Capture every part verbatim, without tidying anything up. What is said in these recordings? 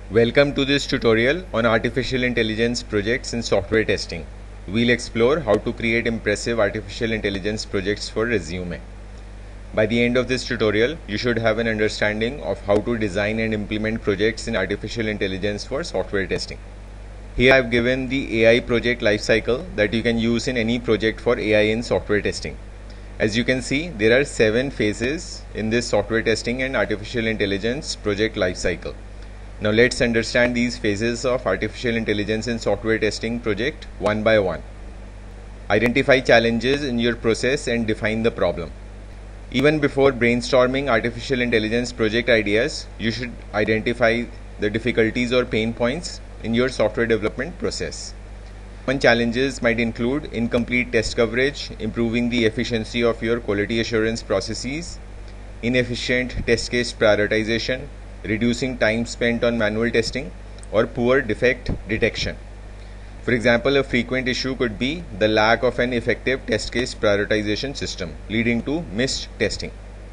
Welcome to this tutorial on artificial intelligence projects in software testing. We'll explore how to create impressive artificial intelligence projects for Resume. By the end of this tutorial, you should have an understanding of how to design and implement projects in artificial intelligence for software testing. Here I have given the A I project lifecycle that you can use in any project for A I in software testing. As you can see, there are seven phases in this software testing and artificial intelligence project lifecycle. Now let's understand these phases of artificial intelligence in software testing project one by one. Identify challenges in your process and define the problem. Even before brainstorming artificial intelligence project ideas, you should identify the difficulties or pain points in your software development process. Common challenges might include incomplete test coverage, improving the efficiency of your quality assurance processes, inefficient test case prioritization, reducing time spent on manual testing, or poor defect detection. For example, a frequent issue could be the lack of an effective test case prioritization system, leading to missed testing.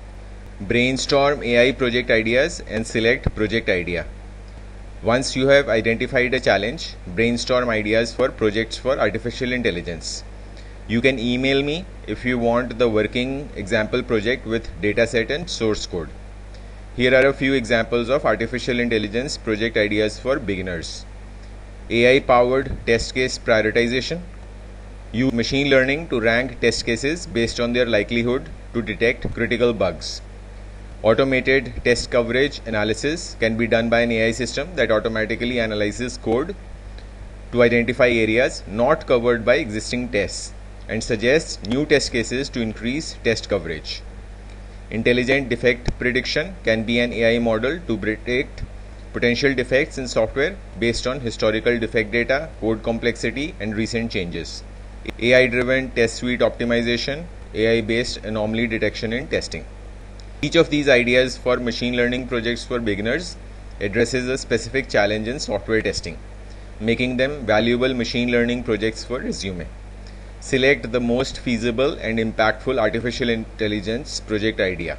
Brainstorm A I project ideas and select project idea. Once you have identified a challenge, brainstorm ideas for projects for artificial intelligence. You can email me if you want the working example project with dataset and source code. Here are a few examples of artificial intelligence project ideas for beginners. A I-powered test case prioritization. Use machine learning to rank test cases based on their likelihood to detect critical bugs. Automated test coverage analysis can be done by an A I system that automatically analyzes code to identify areas not covered by existing tests and suggests new test cases to increase test coverage. Intelligent defect prediction can be an A I model to predict potential defects in software based on historical defect data, code complexity, and recent changes. A I-driven test suite optimization, A I-based anomaly detection in testing. Each of these ideas for machine learning projects for beginners addresses a specific challenge in software testing, making them valuable machine learning projects for Resume. Select the most feasible and impactful artificial intelligence project idea.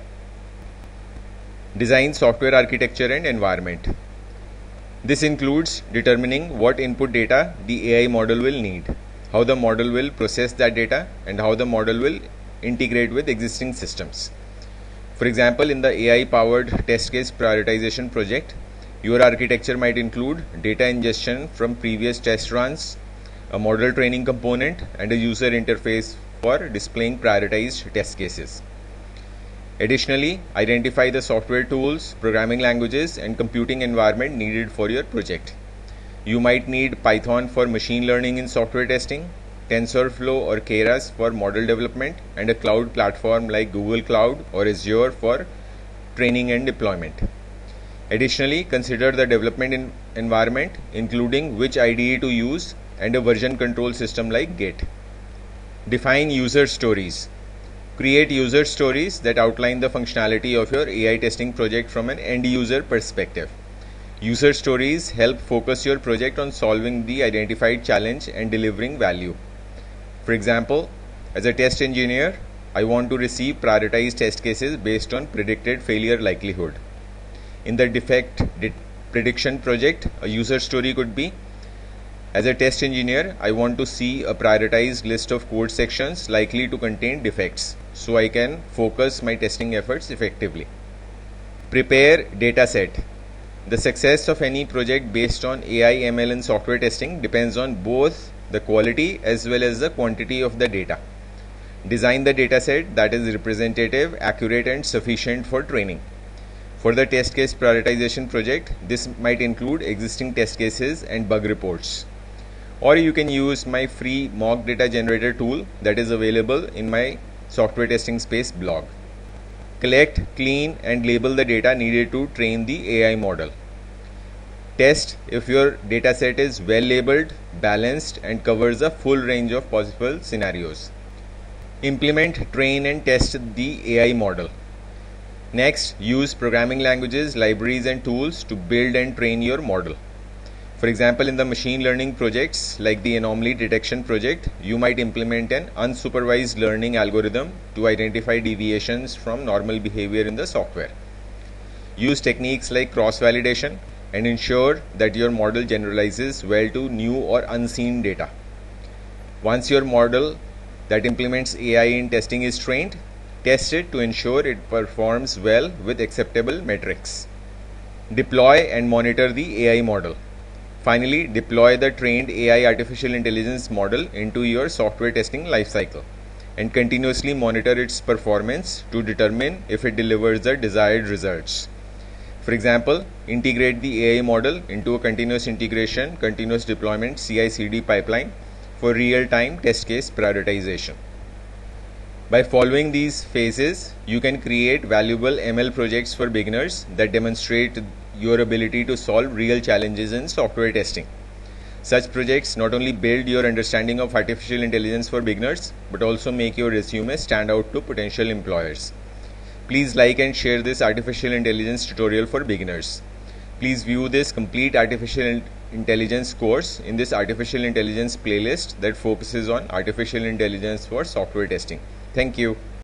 Design software architecture and environment. This includes determining what input data the A I model will need, how the model will process that data, and how the model will integrate with existing systems. For example, in the A I-powered test case prioritization project, your architecture might include data ingestion from previous test runs, a model training component, and a user interface for displaying prioritized test cases. Additionally, identify the software tools, programming languages, and computing environment needed for your project. You might need Python for machine learning in software testing, TensorFlow or Keras for model development, and a cloud platform like Google Cloud or Azure for training and deployment. Additionally, consider the development in environment, including which I D E to use and a version control system like Git. Define user stories. Create user stories that outline the functionality of your A I testing project from an end user perspective. User stories help focus your project on solving the identified challenge and delivering value. For example, as a test engineer, I want to receive prioritized test cases based on predicted failure likelihood. In the defect prediction project, a user story could be, as a test engineer, I want to see a prioritized list of code sections likely to contain defects, so I can focus my testing efforts effectively. Prepare dataset. The success of any project based on A I M L in software testing depends on both the quality as well as the quantity of the data. Design the dataset that is representative, accurate, and sufficient for training. For the test case prioritization project, this might include existing test cases and bug reports. Or you can use my free mock data generator tool that is available in my software testing space blog. Collect, clean, and label the data needed to train the A I model. Test if your dataset is well labeled, balanced, and covers a full range of possible scenarios. Implement, train, and test the A I model. Next, use programming languages, libraries, and tools to build and train your model. For example, in the machine learning projects like the anomaly detection project, you might implement an unsupervised learning algorithm to identify deviations from normal behavior in the software. Use techniques like cross-validation and ensure that your model generalizes well to new or unseen data. Once your model that implements A I in testing is trained, test it to ensure it performs well with acceptable metrics. Deploy and monitor the A I model. Finally, deploy the trained A I artificial intelligence model into your software testing lifecycle and continuously monitor its performance to determine if it delivers the desired results. For example, integrate the A I model into a continuous integration, continuous deployment C I C D pipeline for real-time test case prioritization. By following these phases, you can create valuable M L projects for beginners that demonstrate your ability to solve real challenges in software testing. Such projects not only build your understanding of artificial intelligence for beginners, but also make your resume stand out to potential employers. Please like and share this artificial intelligence tutorial for beginners. Please view this complete artificial intelligence course in this artificial intelligence playlist that focuses on artificial intelligence for software testing. Thank you.